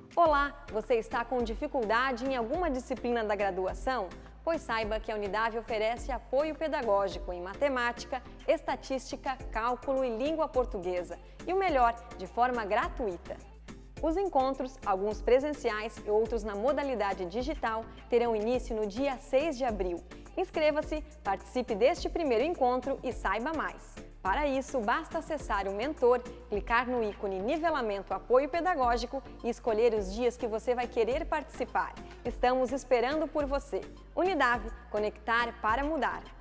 Olá, você está com dificuldade em alguma disciplina da graduação? Pois saiba que a Unidade oferece apoio pedagógico em matemática, estatística, cálculo e língua portuguesa. E o melhor, de forma gratuita. Os encontros, alguns presenciais e outros na modalidade digital, terão início no dia 6 de abril. Inscreva-se, participe deste primeiro encontro e saiba mais. Para isso, basta acessar o Mentor, clicar no ícone Nivelamento Apoio Pedagógico e escolher os dias que você vai querer participar. Estamos esperando por você. Unidade, conectar para mudar.